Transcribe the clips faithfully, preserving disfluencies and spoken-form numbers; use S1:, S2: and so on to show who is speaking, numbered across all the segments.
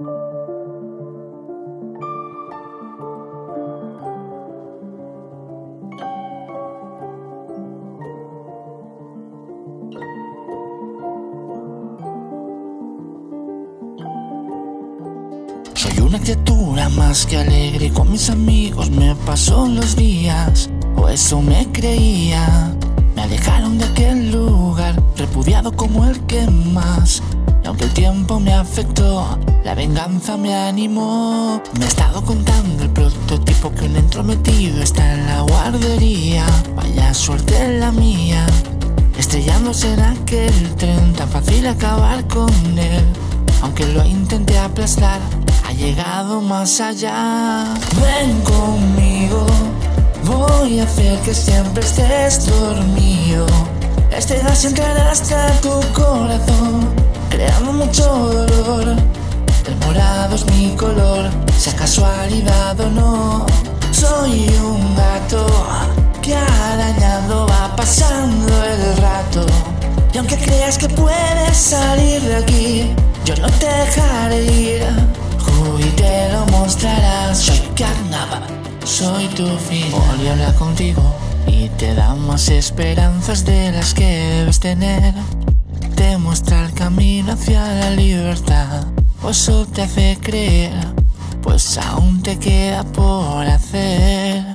S1: Soy una criatura más que alegre, con mis amigos me paso los días, o eso me creía. Me alejaron de aquel lugar, repudiado como el que más. Y aunque el tiempo me afectó, la venganza me animó. Me he estado contando el prototipo que un entrometido está en la guardería. Vaya suerte la mía, estrellándose en aquel tren, tan fácil acabar con él. Aunque lo intenté aplastar, ha llegado más allá. Ven conmigo, voy a hacer que siempre estés dormido. Este gas entrará hasta tu corazón, creando mucho dolor. El morado es mi color, sea casualidad o no. Soy un gato que arañando va pasando el rato. Y aunque creas que puedes salir de aquí, yo no te dejaré ir. Uy, te lo mostrarás. Soy carnaval, soy tu fin. Volví a hablar contigo y te da más esperanzas de las que debes tener. Te muestra el camino hacia la libertad, o eso te hace creer, pues aún te queda por hacer.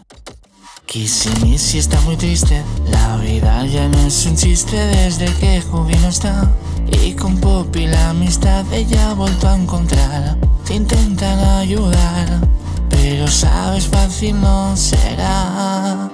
S1: Kissy está muy triste, la vida ya no es un chiste desde que Jubi no está. Y con Poppy la amistad ella ha vuelto a encontrar. Te intentan ayudar, pero sabes fácil no será.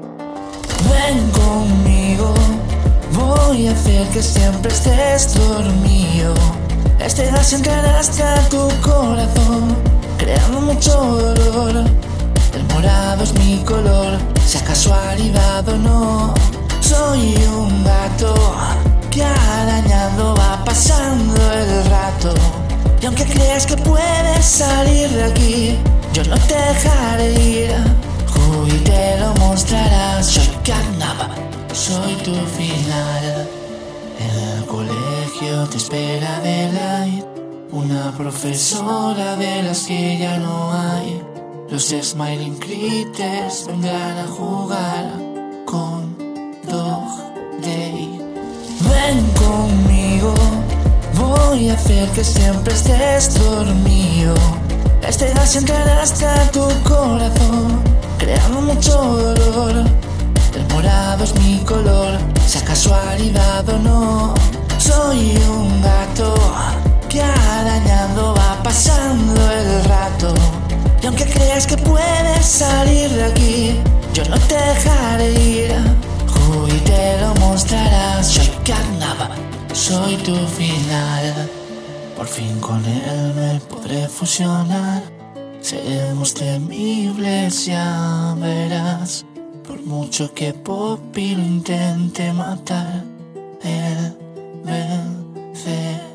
S1: Ven conmigo, voy a hacer que siempre estés dormido. Este gas entrará hasta tu corazón, creando mucho dolor. El morado es mi color, sea casualidad o no. Soy un gato que arañando va pasando el rato. Y aunque creas que puedes salir de aquí, yo no te dejaré ir. Uy, te lo mostrarás. Soy carnaval, soy tu final. En el colegio te espera Delight, una profesora de las que ya no hay. Los Smiling Critters vendrán a jugar con Dog Day. Ven conmigo, voy a hacer que siempre estés dormido. Este gas entrará hasta tu corazón, creando mucho dolor. El morado es mi color, sea casualidad o no. Soy un gato que arañando va pasando el rato. Y aunque creas que puedes salir de aquí, yo no te dejaré ir. Uy, te lo mostrarás. Soy carnaval, soy tu final. Por fin con él me podré fusionar. Seremos temibles, ya verás. Por mucho que Poppy lo intente matar, él vencerá.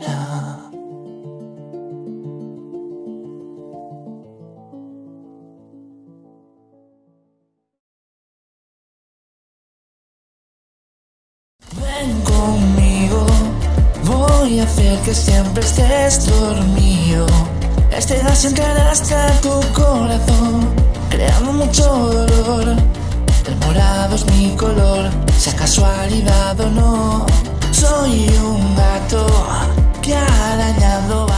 S1: Ven conmigo, voy a hacer que siempre estés dormido. Este gas entrará hasta tu corazón, creando mucho dolor. El morado es mi color, sea casualidad o no. Soy un gato que arañando va